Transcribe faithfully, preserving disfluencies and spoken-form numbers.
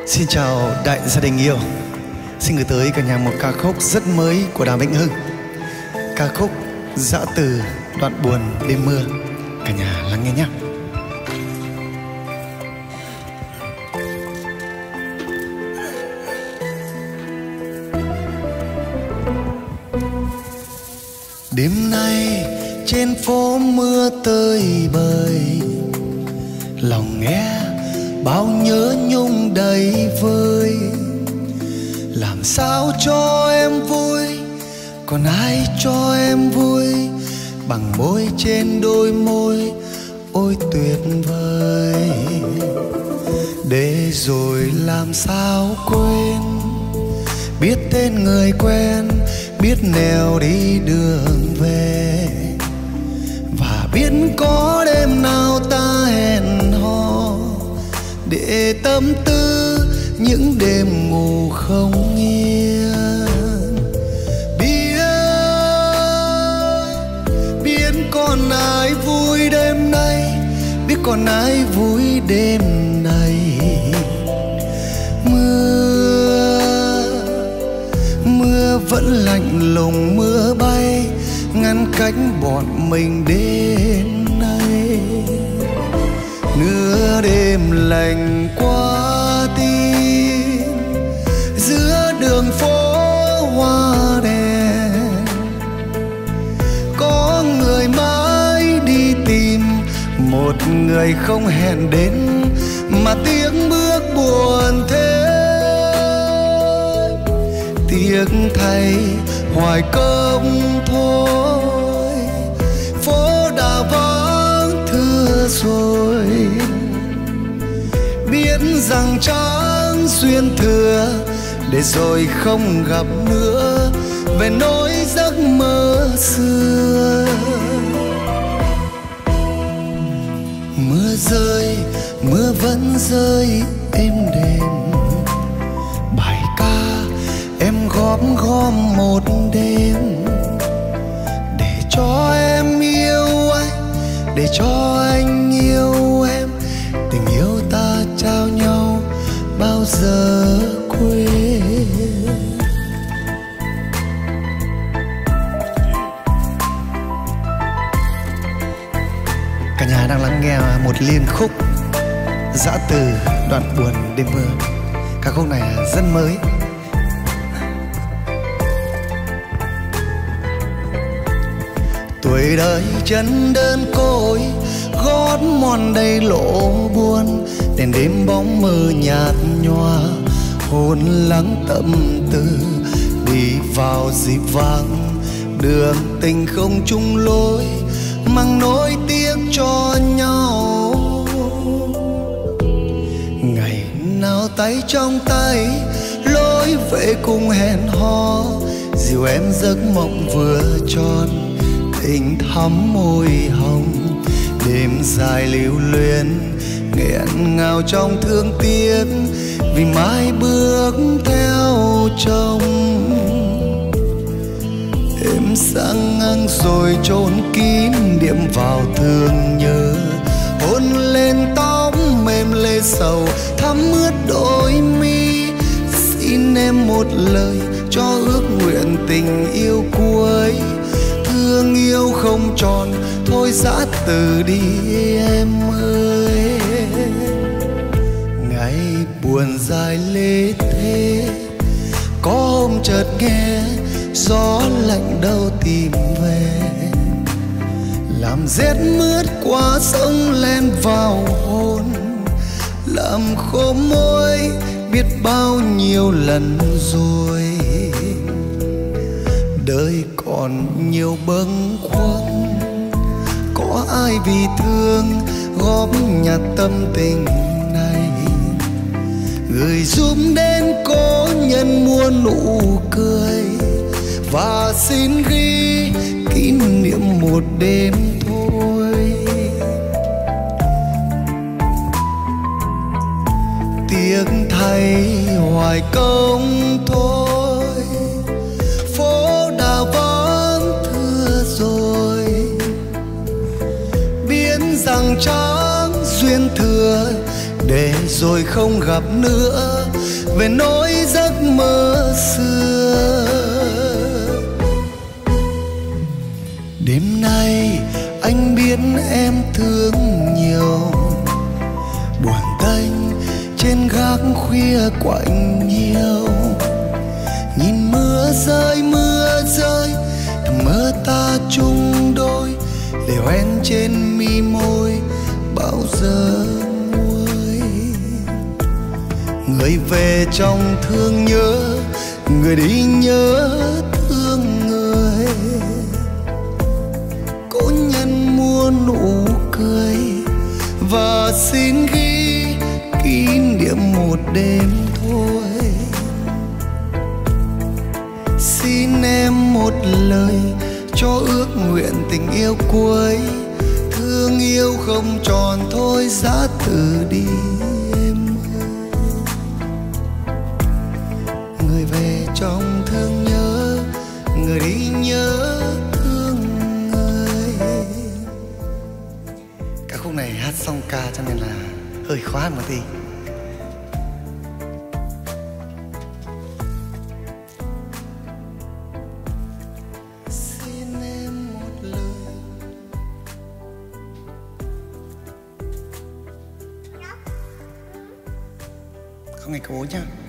Xin chào đại gia đình yêu. Xin gửi tới cả nhà một ca khúc rất mới của Đàm Vĩnh Hưng. Ca khúc Dã Từ đoạn buồn đêm mưa. Cả nhà lắng nghe nhé. Đêm nay trên phố mưa tơi bời, lòng nghe bao nhớ nhung đầy vơi. Làm sao cho em vui, còn ai cho em vui bằng môi trên đôi môi ôi tuyệt vời. Để rồi làm sao quên, biết tên người quen, biết nẻo đi đường về, và biết có đêm nào ta hẹn hò để tâm tư những đêm ngủ không yên. Biết, biết còn ai vui đêm nay, biết còn ai vui đêm này. Mưa, mưa vẫn lạnh lùng, mưa bay ngăn cách bọn mình đêm nay. Nửa đêm lạnh qua tim, giữa đường phố hoa đèn, có người mãi đi tìm một người không hẹn đến, mà tiếng bước buồn thế. Tiếc thay hoài công thôi, phố đã vắng thưa rồi. Biết rằng chẳng duyên thừa, để rồi không gặp nữa về nỗi giấc mơ xưa. Mưa rơi, mưa vẫn rơi êm đềm, bài ca em góp gom một đêm, để cho em yêu anh, để cho anh yêu em. Tình yêu ta trao nhau bao giờ quên. Cả nhà đang lắng nghe một liên khúc Dã Từ đoạn buồn đêm mưa. Ca khúc này rất mới. Tuổi đời chân đơn côi, gót mòn đầy lỗ buồn. Đèn đêm bóng mờ nhạt nhòa, hồn lắng tâm tư. Đi vào dịp vắng, đường tình không chung lối, mang nỗi tiếc cho nhau. Ngày nào tay trong tay, lối về cùng hẹn hò, dìu em giấc mộng vừa tròn, tình thắm môi hồng. Đêm dài lưu luyến, nghẹn ngào trong thương tiếc, vì mai bước theo chồng. Em sang ngang rồi chôn kín niệm vào thương nhớ, hôn lên tóc mềm lê sầu thắm ướt đôi mi. Xin em một lời cho ước nguyện tình yêu cuối, thương yêu không tròn thôi dã từ đi em ơi. Ngày buồn dài lê thế, có hôm chợt nghe gió lạnh đâu tìm về, làm rét mướt qua sông len vào hồn, làm khô môi biết bao nhiêu lần rồi. Đời còn nhiều bâng khuâng, có ai vì thương góp nhặt tâm tình này, gửi giúp đến cố nhân muôn nụ cười, và xin ghi kỷ niệm một đêm thôi. Tiếc thay hoài công thôi, phố đã vắng thưa rồi. Biết rằng chẳng duyên thừa, để rồi không gặp nữa, về nỗi giấc mơ xưa. Đêm nay anh biết em thương nhiều, buồn tênh trên gác khuya quạnh nhiều. Nhìn mưa rơi mưa rơi, mơ ta chung đôi, để hoen trên mi môi bao giờ nguôi. Người về trong thương nhớ, người đi nhớ thương người. Cố nhân mua nụ cười và xin ghi kỷ niệm một đêm thôi. Xin em một lời cho ước nguyện tình yêu cuối, thương yêu không tròn thôi giá từ đi em ơi. Người về trong thương nhớ, người đi nhớ thương người. Ca khúc này hát song ca cho nên là hơi khó một tí. Không ngày cố nhá.